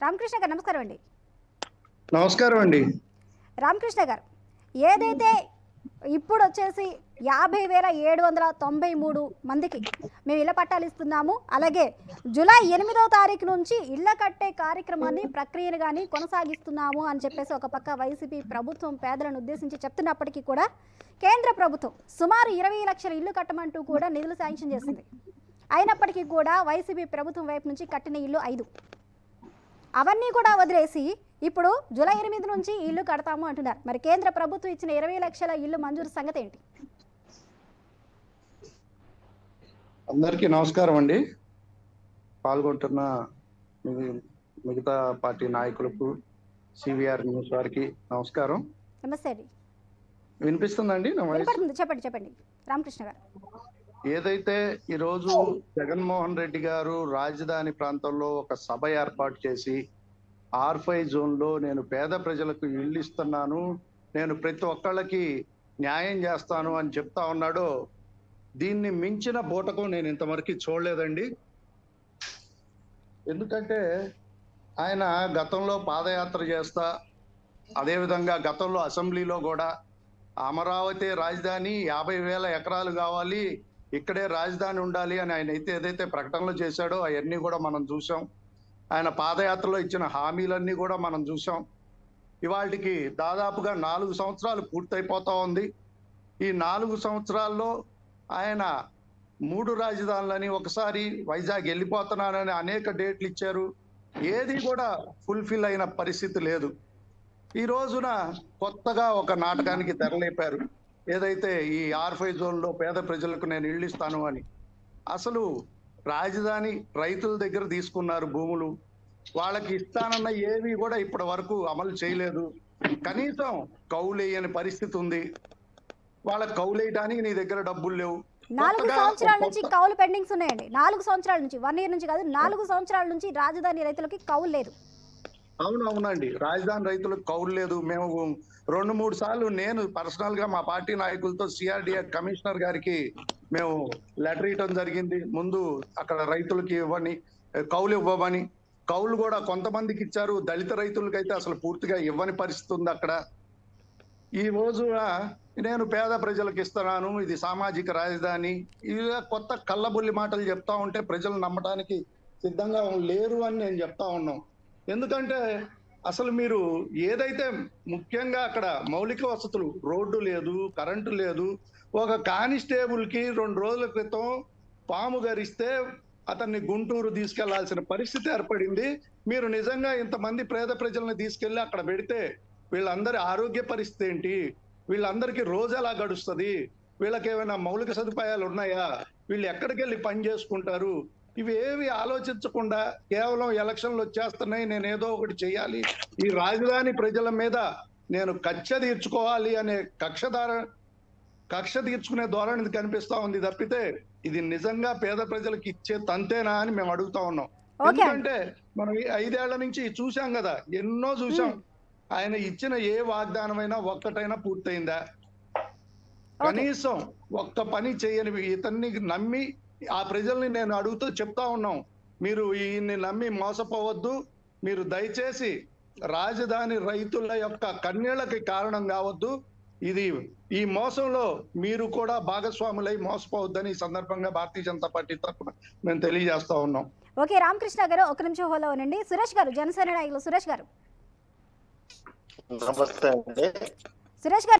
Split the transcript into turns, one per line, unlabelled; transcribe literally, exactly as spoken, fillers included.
రామకృష్ణ గారు నమస్కారం అండి.
నమస్కారం అండి.
రామకృష్ణ గారు, ఏదైతే ఇప్పుడు వచ్చేసి యాభై వేల ఏడు వందల తొంభై మూడు మందికి మేము ఇళ్ల పట్టాలు ఇస్తున్నాము, అలాగే జూలై ఎనిమిదవ తారీఖు నుంచి ఇళ్ల కట్టే కార్యక్రమాన్ని ప్రక్రియను కానీ కొనసాగిస్తున్నాము అని చెప్పేసి ఒక పక్క వైసీపీ ప్రభుత్వం పేదలను ఉద్దేశించి చెప్తున్నప్పటికీ కూడా కేంద్ర ప్రభుత్వం సుమారు ఇరవై లక్షల ఇల్లు కట్టమంటూ కూడా నిధులు శాంక్షన్ చేసింది. అయినప్పటికీ కూడా వైసీపీ ప్రభుత్వం వైపు నుంచి కట్టిన ఇల్లు ఐదు, అవన్నీ కూడా వదిలేసి ఇప్పుడు జూలై ఎనిమిది నుంచి ఇల్లు కడతాము అంటున్నారు. మరి కేంద్ర ప్రభుత్వం ఇచ్చిన ఇరవై లక్షల ఇల్లు మంజూరు సంగతి ఏంటి?
అందరికీ నమస్కారం అండి. పాల్గొంటున్న మిగతా పార్టీ నాయకులకు, సివిఆర్ న్యూస్ వారికి నమస్కారం.
నమస్తే అండి.
వినిపిస్తుందండి?
చెప్పండి చెప్పండి రామకృష్ణ గారు.
ఏదైతే ఈరోజు జగన్మోహన్ రెడ్డి గారు రాజధాని ప్రాంతంలో ఒక సభ ఏర్పాటు చేసి ఆర్ ఫైవ్ జోన్లో నేను పేద ప్రజలకు ఇల్లు ఇస్తున్నాను, నేను ప్రతి ఒక్కళ్ళకి న్యాయం చేస్తాను అని చెప్తా ఉన్నాడో దీన్ని మించిన బూటకం నేను ఇంతవరకు చూడలేదండి. ఎందుకంటే ఆయన గతంలో పాదయాత్ర చేస్తా, అదేవిధంగా గతంలో అసెంబ్లీలో కూడా అమరావతి రాజధాని యాభై వేల ఎకరాలు కావాలి, ఇక్కడే రాజధాని ఉండాలి అని ఆయన అయితే ఏదైతే ప్రకటనలు చేశాడో అవన్నీ కూడా మనం చూసాం. ఆయన పాదయాత్రలో ఇచ్చిన హామీలన్నీ కూడా మనం చూసాం. ఇవాళకి దాదాపుగా నాలుగు సంవత్సరాలు పూర్తయిపోతా ఉంది. ఈ నాలుగు సంవత్సరాల్లో ఆయన మూడు రాజధానులని, ఒకసారి వైజాగ్ వెళ్ళిపోతున్నానని అనేక డేట్లు ఇచ్చారు. ఏది కూడా ఫుల్ఫిల్ అయిన పరిస్థితి లేదు. ఈ రోజున కొత్తగా ఒక నాటకానికి తెరలేపారు. ఏదైతే ఈ ఆర్ ఫైవ్ జోన్లో పేద ప్రజలకు నేను ఇళ్ళు ఇస్తాను అని. అసలు రాజధాని రైతుల దగ్గర తీసుకున్నారు భూములు, వాళ్ళకి ఇస్తానన్న ఏవి కూడా ఇప్పటి వరకు అమలు చేయలేదు. కనీసం కౌలేయని పరిస్థితి ఉంది. వాళ్ళకి కౌలేయడానికి నీ దగ్గర డబ్బులు లేవు.
నాలుగు సంవత్సరాల నుంచి కౌలు పెండింగ్స్ ఉన్నాయండి. నాలుగు సంవత్సరాల నుంచి, వన్ ఇయర్ నుంచి కాదు, నాలుగు సంవత్సరాల నుంచి రాజధాని రైతులకి కౌలు లేదు.
అవును అవునండి, రాజధాని రైతులకు కౌలు లేదు. మేము రెండు మూడు సార్లు నేను పర్సనల్ గా మా పార్టీ నాయకులతో సిఆర్డిఏ కమిషనర్ గారికి మేము లెటర్ ఇవ్వడం జరిగింది. ముందు అక్కడ రైతులకి ఇవ్వని, కౌలు ఇవ్వమని. కౌలు కూడా కొంతమందికి ఇచ్చారు, దళిత రైతులకి అయితే అసలు పూర్తిగా ఇవ్వని పరిస్థితి ఉంది అక్కడ. ఈ రోజు నేను పేద ప్రజలకు ఇస్తున్నాను, ఇది సామాజిక రాజధాని, ఇవి కొత్త కళ్ళబుల్లి మాటలు చెప్తా ఉంటే ప్రజలు నమ్మడానికి సిద్ధంగా లేరు అని నేను చెప్తా ఉన్నాం. ఎందుకంటే అసలు మీరు ఏదైతే ముఖ్యంగా అక్కడ మౌలిక వసతులు, రోడ్డు లేదు, కరెంటు లేదు. ఒక కానిస్టేబుల్ కి రెండు రోజుల క్రితం పాము గరిస్తే అతన్ని గుంటూరు తీసుకెళ్లాల్సిన పరిస్థితి ఏర్పడింది. మీరు నిజంగా ఇంతమంది పేద ప్రజలను తీసుకెళ్లి అక్కడ పెడితే వీళ్ళందరి ఆరోగ్య పరిస్థితి ఏంటి? వీళ్ళందరికీ రోజు ఎలా గడుస్తుంది? వీళ్ళకి ఏమైనా మౌలిక సదుపాయాలు ఉన్నాయా? వీళ్ళు ఎక్కడికి వెళ్ళి పని చేసుకుంటారు? ఇవి ఏవి ఆలోచించకుండా కేవలం ఎలక్షన్లు వచ్చేస్తున్నాయి, నేను ఏదో ఒకటి చేయాలి, ఈ రాజధాని ప్రజల మీద నేను కక్ష తీర్చుకోవాలి అనే కక్షధార కక్ష తీర్చుకునే ధోరణి కనిపిస్తా ఉంది తప్పితే ఇది నిజంగా పేద ప్రజలకు ఇచ్చే తంతేనా అని మేము అడుగుతా ఉన్నాం. ఎందుకంటే మనం ఐదేళ్ల నుంచి చూసాం కదా, ఎన్నో చూసాం. ఆయన ఇచ్చిన ఏ వాగ్దానమైనా ఒక్కటైనా పూర్తయిందా? కనీసం ఒక్క పని చేయని ఇతన్ని నమ్మి ఆ ప్రజల్ని నేను అడుగుతూ చెప్తా ఉన్నాం, మీరు ఈయన్ని నమ్మి మోసపోవద్దు. మీరు దయచేసి రాజధాని రైతుల యొక్క కన్నీళ్లకి కారణం కావద్దు. ఇది ఈ మోసంలో మీరు కూడా భాగస్వాములై మోసపోవద్దని ఈ సందర్భంగా భారతీయ జనతా పార్టీ తరఫున మేము తెలియజేస్తా ఉన్నాం.
ఓకే రామకృష్ణ గారు, ఒక నిమిషం హోలో ఉండండి. సురేష్ గారు, జనసేన నాయకులు సురేష్ గారు.
నమస్తే అండి.
సురేష్ గారు